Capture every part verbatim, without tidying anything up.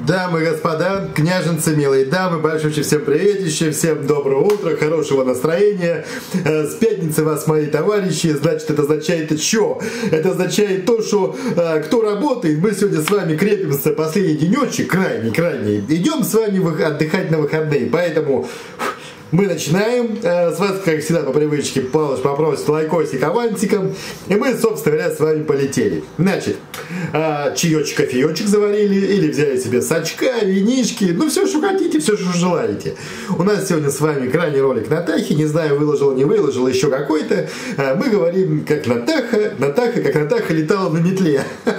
Дамы и господа, княженцы, милые дамы, большущие всем приветище, всем доброго утра, хорошего настроения. С пятницы вас, мои товарищи, значит, это означает что? Это означает то, что э, кто работает, мы сегодня с вами крепимся последний денечек, крайний-крайний, идем с вами отдыхать на выходные, поэтому... Мы начинаем. С вас, как всегда, по привычке, Павлович попросит лайкосик авансиком. И мы, собственно говоря, с вами полетели. Значит, чаечек, кофеечек заварили. Или взяли себе сачка, винишки. Ну, все, что хотите, все, что желаете. У нас сегодня с вами крайний ролик Натахи. Не знаю, выложил, не выложил, еще какой-то. Мы говорим, как Натаха. Натаха, как Натаха летала на метле.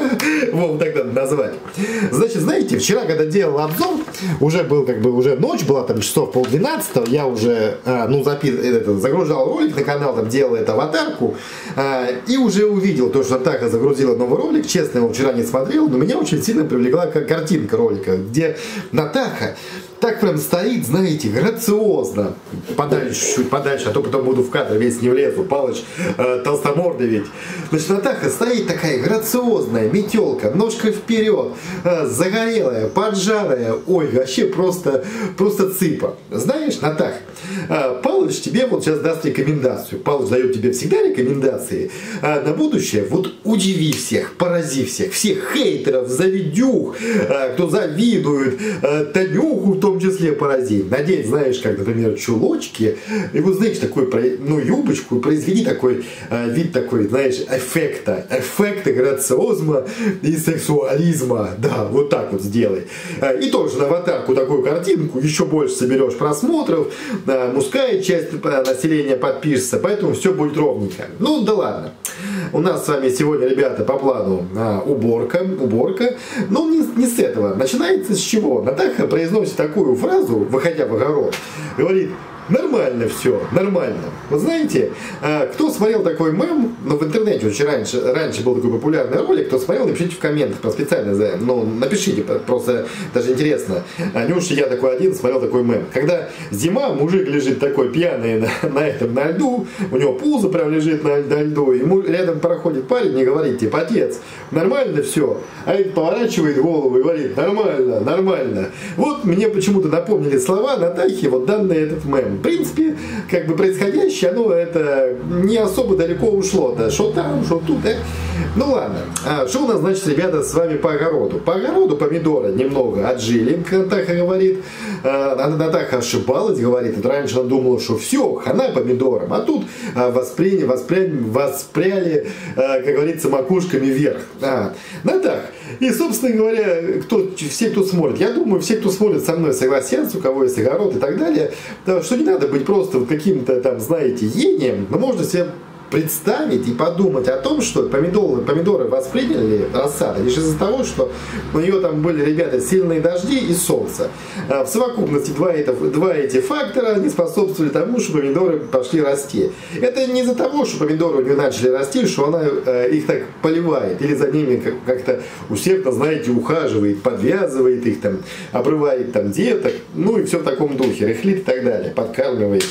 Вот так надо назвать. Значит, знаете, вчера, когда делал обзор, уже был, как бы, уже ночь была, там, часов полдвенадцатого, я уже уже а, ну, запис... это, загружал ролик на канал, там делал эту аватарку, а, и уже увидел то, что Натаха загрузила новый ролик. Честно, его вчера не смотрел, но меня очень сильно привлекла картинка ролика, где Натаха так прям стоит, знаете, грациозно. Подальше, чуть подальше, а то потом буду в кадр весь не влезу. Палыч э, толстомордый ведь. Значит, Натаха стоит такая грациозная, метелка, ножка вперед, э, загорелая, поджарая. Ой, вообще просто, просто цыпа. Знаешь, Натаха, э, Палыч тебе вот сейчас даст рекомендацию. Палыч дает тебе всегда рекомендации. Э, на будущее вот удиви всех, порази всех, всех хейтеров, завидюх, э, кто завидует, э, Танюху в том числе поразить. Надеть, знаешь, как, например, чулочки, и вот, знаешь, такой, ну, юбочку, произведи такой э, вид такой, знаешь, эффекта, эффекта грациозма и сексуализма. Да, вот так вот сделай. Э, и тоже на аватарку такую картинку, еще больше соберешь просмотров, э, мужская часть населения подпишется, поэтому все будет ровненько. Ну, да ладно. У нас с вами сегодня, ребята, по плану а, уборка, уборка. Но не, не с этого. Начинается с чего? Натаха произносит такую фразу, выходя в огород, говорит: нормально все, нормально. Вы знаете, кто смотрел такой мем, ну, в интернете очень раньше, раньше был такой популярный ролик, кто смотрел, напишите в комментах, просто специально, ну, напишите, просто даже интересно, неужто я такой один смотрел такой мем. Когда зима, мужик лежит такой пьяный на, на этом, на льду, у него пузо прям лежит на, на льду, ему рядом проходит парень и говорит, типа, отец, нормально все, а этот поворачивает голову и говорит, нормально, нормально. Вот мне почему-то напомнили слова Натахи, вот данный этот мем. В принципе, как бы происходящее, оно это не особо далеко ушло. Да, что там, что тут, да? Ну ладно. А, что у нас, значит, ребята, с вами по огороду? По огороду помидоры немного отжили, как Натаха говорит. А, Натаха ошибалась, говорит. Вот раньше она думала, что все, хана помидорам. А тут а, восприняли, воспряли, воспряли, а, как говорится, макушками вверх. А, Натаха. И, собственно говоря, кто, все, кто смотрит, я думаю, все, кто смотрит со мной, согласятся, у кого есть огород и так далее, что не надо быть просто вот каким-то там, знаете, гением, но можно себе представить и подумать о том, что помидоры, помидоры восприняли рассаду лишь из-за того, что у нее там были, ребята, сильные дожди и солнце. В совокупности два, это, два эти фактора не способствовали тому, что помидоры пошли расти. Это не из-за того, что помидоры у нее начали расти, что она э, их так поливает или за ними как-то усердно, знаете, ухаживает, подвязывает их, там, обрывает там деток, ну и все в таком духе, рыхлит и так далее, подкармливает.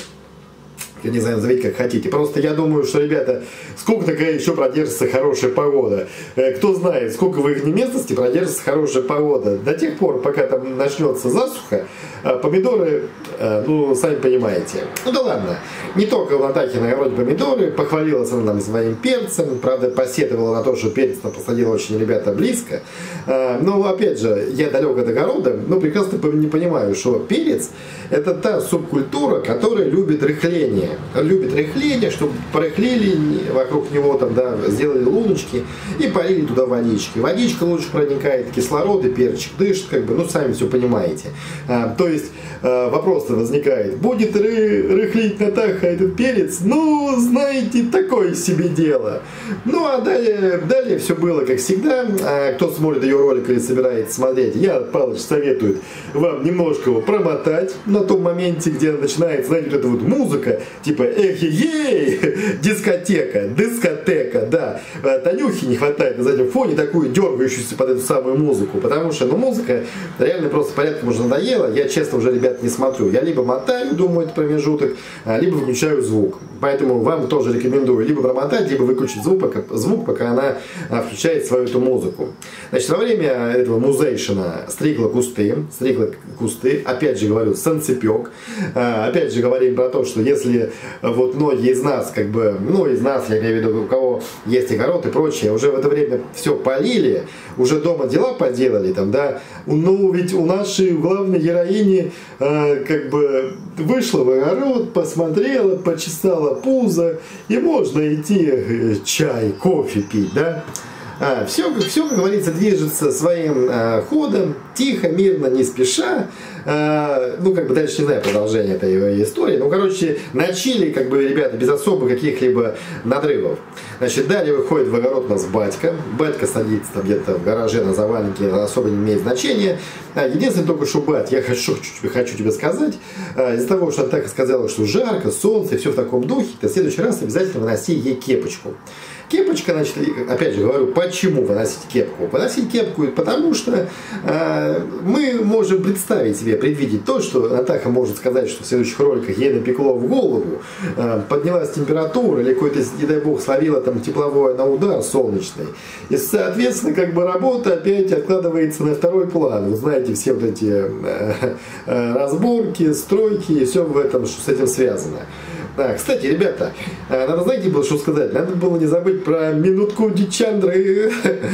Я не знаю, назовите как хотите. Просто я думаю, что, ребята, сколько такая еще продержится хорошая погода. Кто знает, сколько в их местности продержится хорошая погода. До тех пор, пока там начнется засуха, помидоры, ну, сами понимаете. Ну да ладно. Не только в Натахе на огороде помидоры. Похвалилась она нам своим перцем. Правда, посетовала на то, что перец она посадила очень, ребята, близко. Но, опять же, я далек от огорода, но прекрасно не понимаю, что перец — это та субкультура, которая любит рыхление. Любит рыхление, чтобы порыхлили вокруг него, там, да, сделали луночки и полили туда водички. Водичка лучше проникает, кислород и перчик дышит, как бы, ну, сами все понимаете. А, то есть а, вопрос возникает, будет ры рыхлить Натаха этот перец? Ну, знаете, такое себе дело. Ну, а далее, далее все было как всегда. А, кто смотрит ее ролик или собирается смотреть, я, Палыч, советую вам немножко его промотать на том моменте, где начинается, знаете, вот эта вот музыка, типа эх-ей, дискотека, дискотека, да. Танюхи не хватает на заднем фоне такую дергающуюся под эту самую музыку, потому что, ну, музыка реально просто порядком уже надоела. Я, честно, уже, ребят, не смотрю. Я либо мотаю, думаю, это промежуток, либо выключаю звук. Поэтому вам тоже рекомендую либо промотать, либо выключить звук, пока, звук, пока она включает свою эту музыку. Значит, во время этого музейшена стригла кусты, стригла кусты, опять же говорю, санцепек. Опять же говорим про то, что если вот многие из нас, как бы, ну, из нас, я имею в виду, у кого есть огород и прочее, уже в это время все полили, уже дома дела поделали, там, да, ну, ведь у нашей главной героини, э, как бы, вышла в огород, посмотрела, почесала пузо, и можно идти чай, кофе пить, да. А, все, все, как говорится, движется своим а, ходом, тихо, мирно, не спеша. А, ну, как бы дальше не знаю продолжение этой истории. Ну, короче, начали, как бы, ребята, без особо каких-либо надрывов. Значит, далее выходит в огород у нас батька. Батька садится там где-то в гараже на заваленке, особо не имеет значения. А, единственное только, что, бать, я хочу, хочу тебе сказать, а, из-за того, что она так сказала, что жарко, солнце, все в таком духе, ты в следующий раз обязательно выноси ей кепочку. Кепочка, значит, опять же говорю, почему выносить кепку? Выносить кепку, потому что э, мы можем представить себе, предвидеть то, что Натаха может сказать, что в следующих роликах ей напекло в голову, э, поднялась температура, или какой-то, не дай бог, словила там тепловой на удар солнечный. И, соответственно, как бы работа опять откладывается на второй план. Вы знаете, все вот эти э, э, разборки, стройки, и все в этом, что с этим связано. А, кстати, ребята, надо, знаете, было что сказать? Надо было не забыть про минутку Дичандры.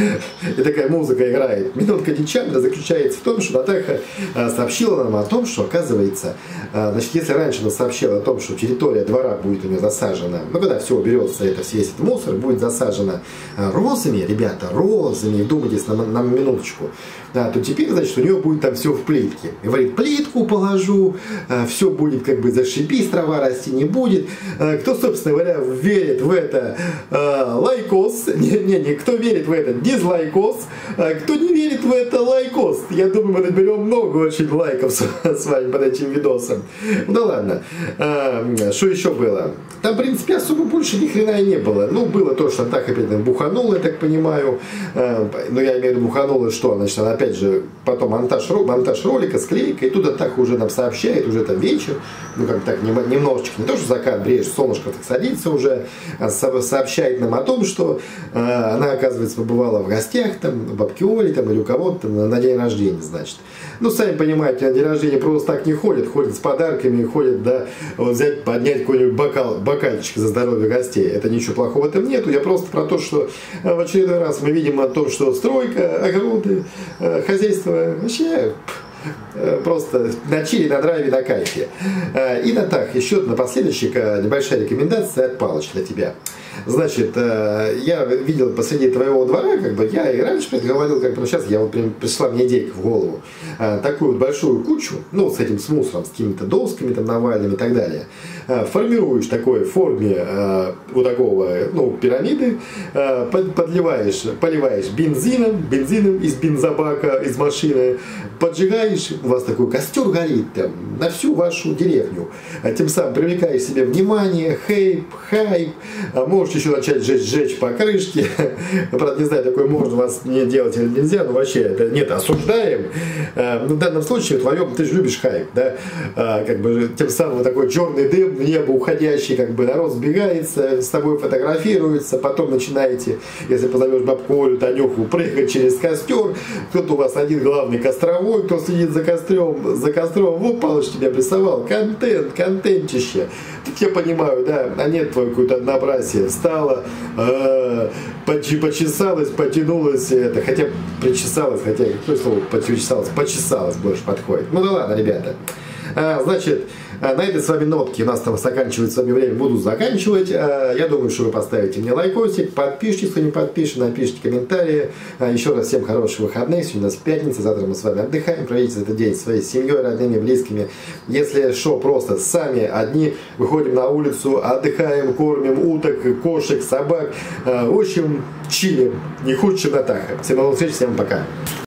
И такая музыка играет. Минутка Дичандры заключается в том, что Натаха сообщила нам о том, что, оказывается, значит, если раньше она сообщила о том, что территория двора будет у нее засажена, ну, когда все уберется, это, весь этот мусор будет засажена розами, ребята, розами, вдумайтесь на, на минуточку, да, то теперь, значит, у нее будет там все в плитке. И говорит, плитку положу, все будет как бы зашибись, трава расти не будет. Кто, собственно говоря, верит в это, лайкос, не, не, не, кто верит в это, дизлайкос, кто не верит в это, лайкос. Я думаю, мы наберем много очень лайков с, с вами под этим видосом. Ну да ладно. Что еще было? Там, в принципе, особо больше ни хрена и не было. Ну, было то, что она так опять буханула, я так понимаю. Но я имею в виду буханула, что? Значит, она опять же потом монтаж, монтаж ролика, склейка, и туда так уже нам сообщает, уже там вечер, ну как так немножечко, не то, что закат брежет, солнышко так садится уже, сообщает нам о том, что она, оказывается, побывала в гостях, там, у бабки Оли, там, или у кого-то на день рождения, значит. Ну, сами понимаете, на день рождения просто так не ходят, ходят с подарками, ходят, да, вот взять, поднять какой-нибудь бокал, бокальчик за здоровье гостей. Это ничего плохого в этом нету. Я просто про то, что в очередной раз мы видим о том, что стройка, огороды, хозяйство вообще просто на чили, на драйве, на кайфе. И, Натах, еще напоследочек небольшая рекомендация от Палыча для тебя. Значит, я видел посреди твоего двора, как бы я и раньше говорил, как бы, но сейчас я вот пришла мне идейка в голову, такую вот большую кучу, ну, с этим, с мусором, с какими-то досками там навальными и так далее, формируешь такой форме вот такого, ну, пирамиды, подливаешь, поливаешь бензином, бензином из бензобака, из машины, поджигаешь, у вас такой костер горит там на всю вашу деревню, тем самым привлекаешь себе внимание, хейп, хайп, можешь еще начать жечь, жечь покрышки. Правда, не знаю, такое можно у вас не делать или нельзя, но вообще это нет, осуждаем. Но в данном случае твоем, ты же любишь хайп, да, как бы тем самым такой черный дым в небо уходящий, как бы народ сбегается, с тобой фотографируется, потом начинаете, если позовешь бабку Олю, Танюху, прыгать через костер, кто-то у вас один главный костровой, кто следит за костром, за костром, вот Палыч тебя прессовал, контент, контентище. Тут я понимаю, да, а нет твое какое-то однообразие. Встала, э, почесалась, потянулась, это, хотя причесалась, хотя какое слово почесалась, почесалась больше подходит. Ну да ладно, ребята. А, значит, на этой с вами нотке, у нас там заканчивается с вами время, буду заканчивать. Я думаю, что вы поставите мне лайкосик, подпишитесь, кто не подпишет, напишите комментарии. Еще раз всем хороших выходных. Сегодня у нас пятница, завтра мы с вами отдыхаем, проведите этот день своей семьей, родными, близкими. Если что, просто сами одни выходим на улицу, отдыхаем, кормим уток, кошек, собак. В общем, чилим, не хуже, чем Натаха. Всем новых встреч, всем пока.